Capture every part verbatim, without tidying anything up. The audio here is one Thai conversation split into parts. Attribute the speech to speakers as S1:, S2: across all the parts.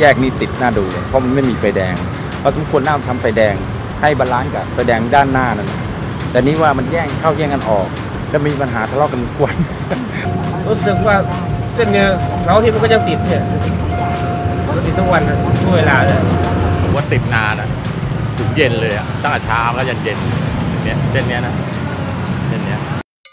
S1: แยกนี้ติดหน้าดูเลยเพราะมันไม่มีไฟแดงเพราะทุกคนน่าทำไฟแดงให้บาลานซ์กับไฟแดงด้านหน้านั่นแต่นี้ว่ามันแย่งเข้าแย่งกันออกแล้วมีปัญหาทะเลาะกันกวน
S2: รู้สึกว่าเส้นเนี้ยเสาร์ที่มันก็ยังติดเนี่ยติดทุกวันทุกเวลาเลย
S3: ว่าติดนานอ่ะถึงเย็นเลยอ่ะตั้งแต่เช้าก็ยันเย็นเนี่ยเส้นเนี้ยนะเส้นเนี้ย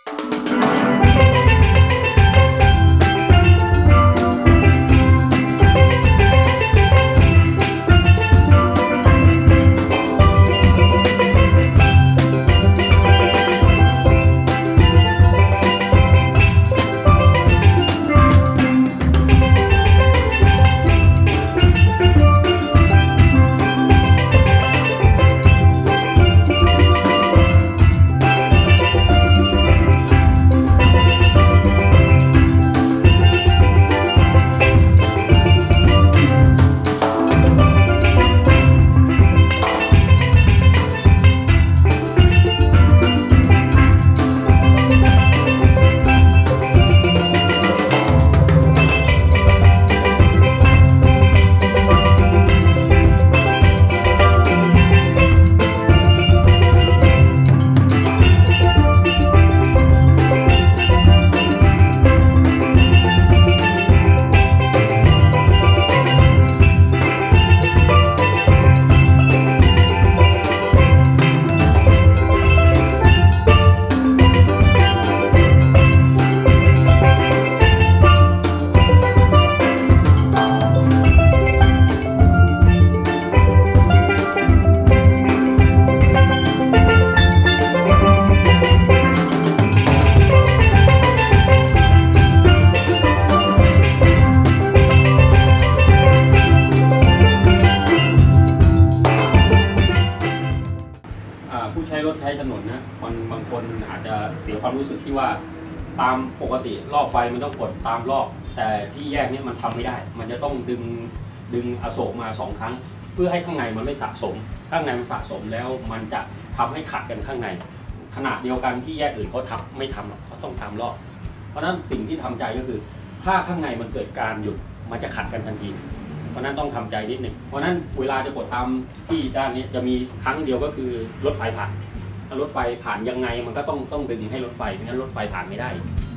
S4: ผู้ใช้รถใช้ถนนนะมันบางคนอาจจะเสียความรู้สึกที่ว่าตามปกติรอบไฟมันต้องกดตามรอบแต่ที่แยกนี้มันทำไม่ได้มันจะต้องดึงดึงอโศกมาสองครั้งเพื่อให้ข้างในมันไม่สะสมข้างในมันสะสมแล้วมันจะทำให้ขัดกันข้างในขนาดเดียวกันที่แยกอื่นเขาทำไม่ทำหรอกเขาต้องทำรอบเพราะนั้นสิ่งที่ทำใจก็คือถ้าข้างในมันเกิดการหยุดมันจะขัดกันทันทีเพราะนั้นต้องทำใจนิดหนึ่งเพราะนั้นเวลาจะกดตามที่ด้านนี้จะมีครั้งเดียวก็คือรถไฟผ่านถ้ารถไฟผ่านยังไงมันก็ต้องต้องดึงให้รถไฟไม่งั้นรถไฟผ่านไม่ได้